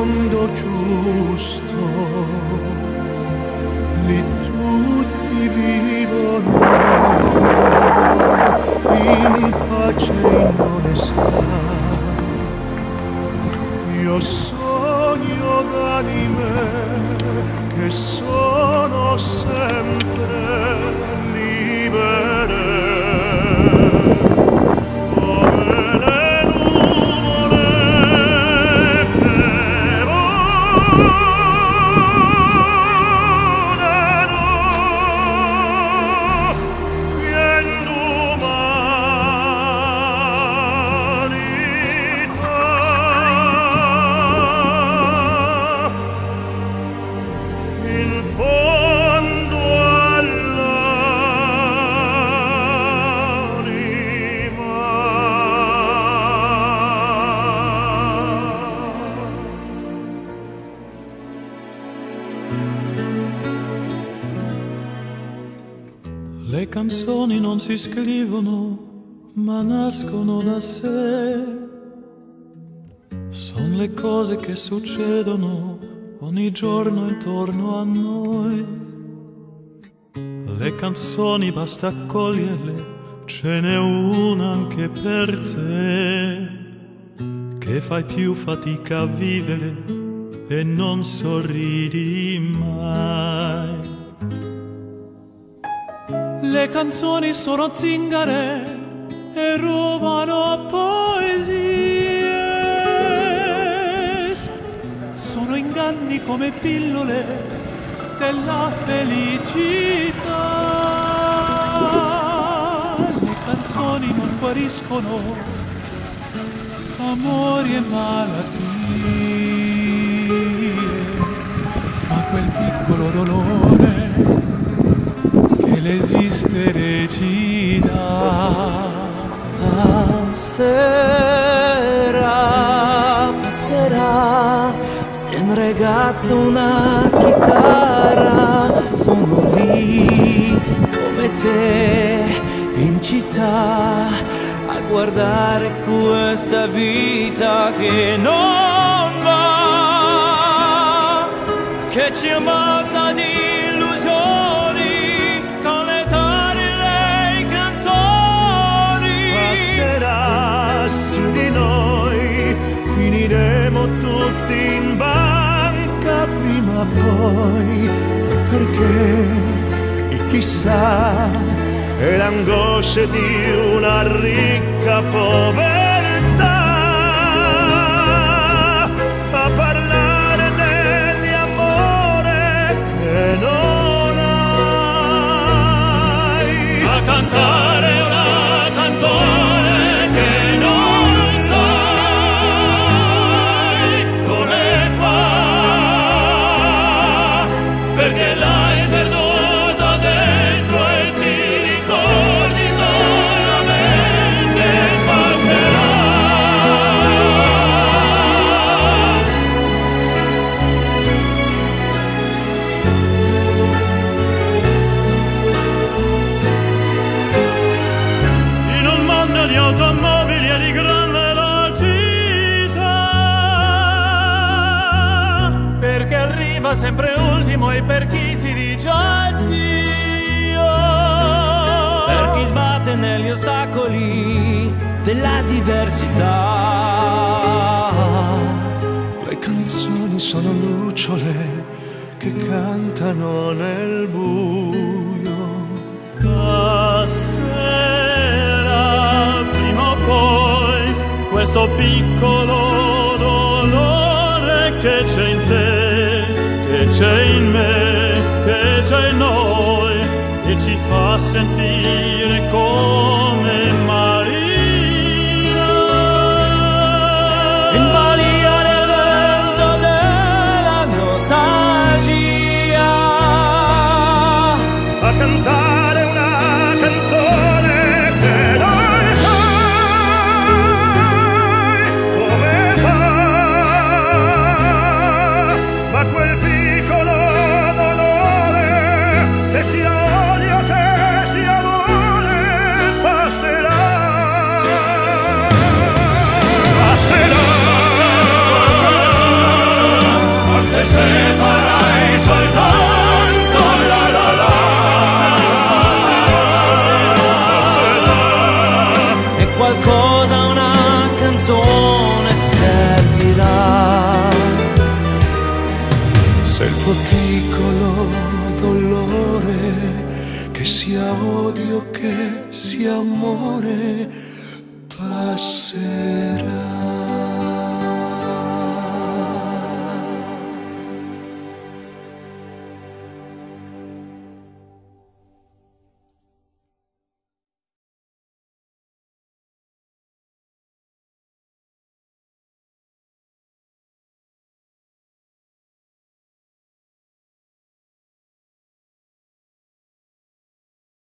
mondo giusto, lì tutti vivono in pace e in onestà. Io sogno d'anime che sono sempre libere. Le canzoni non si scrivono, ma nascono da sé. Sono le cose che succedono ogni giorno intorno a noi. Le canzoni basta accoglierle, ce n'è una anche per te, che fai più fatica a vivere e non sorridi mai. Le canzoni sono zingare e rubano poesie, sono inganni come pillole della felicità. Le canzoni non guariscono amori e malattie, ma quel piccolo dolore l'esistere ci dà. Passerà, se un ragazzo una chitarra, sono lì come te in città a guardare questa vita che non va, che ci ammazza di su di noi, finiremo tutti in banca prima o poi. E perché il chissà è l'angoscia di una ricca povertà a parlare degli amore che non hai, a cantare una canzone perché l'hai perduta dentro e ti ricordi solamente passerà. In un mondo di automobili e di gran velocità, perché arriva sempre ultimo e per chi si dice addio, per chi sbatte negli ostacoli della diversità. Le canzoni sono lucciole che cantano nel buio. Passerà prima o poi questo piccolo dolore che c'è in te, che c'è in me, che c'è in noi, e ci fa sentire come Maria, in balia del vento della nostalgia, a cantare una canzone che non sai come fa, ma quel piccolo dolore che sia odio, che sia amore, che sia amore